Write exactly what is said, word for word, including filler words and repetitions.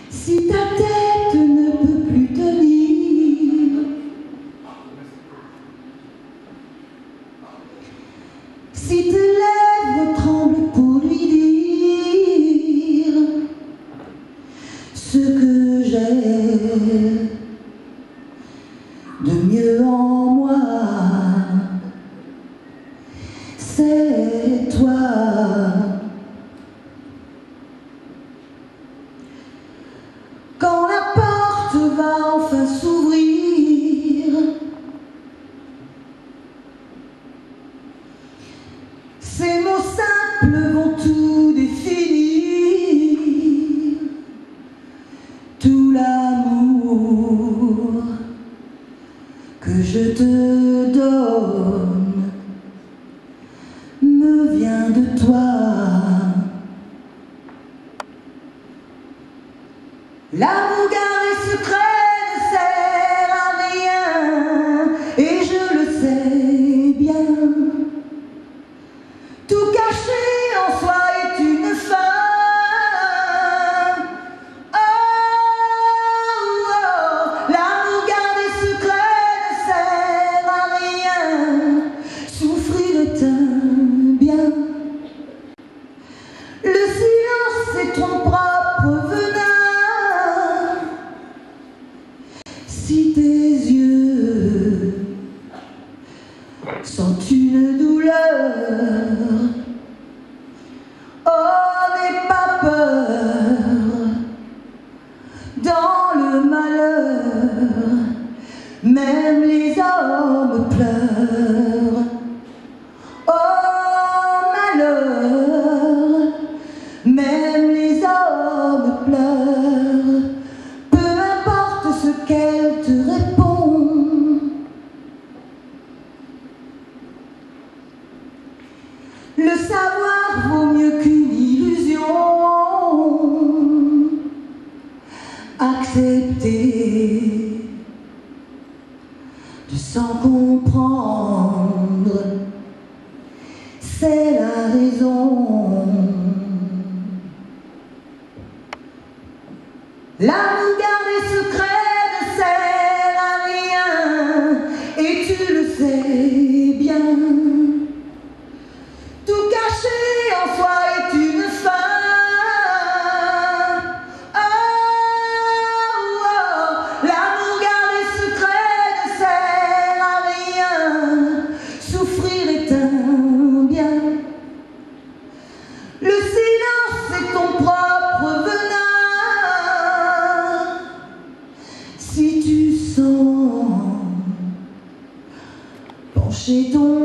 Si ta tête ne peut plus tenir, si tes lèvres tremblent pour lui dire ce que j'ai de mieux en moi, c'est toi. Quand la porte va enfin s'ouvrir, ces mots simples vont tout définir. Tout l'amour que je te donne me vient de toi. L'amour gardé secret ne sert à rien, et je le sais bien. Tout caché en soi est une fin. Oh, oh, l'amour gardé secret ne sert à rien. Souffrir est un bien. Le silence est ton propre venin. Si tes yeux sentent une douleur, oh, n'aie pas peur. Dans le malheur, même les hommes pleurent. Oh, malheur, même les hommes pleurent. Peu importe ce qu'elle te répond, le savoir vaut mieux qu'une illusion. Accepter de s'en comprendre, c'est la raison. L'amour gardé secret ne sert à rien, et tu le sais bien. Tout caché en soi est une fin. Oh, oh, l'amour gardé secret ne sert à rien. Souffrir est un bien. Le silence est ton propre venin. Si tu sens pencher ton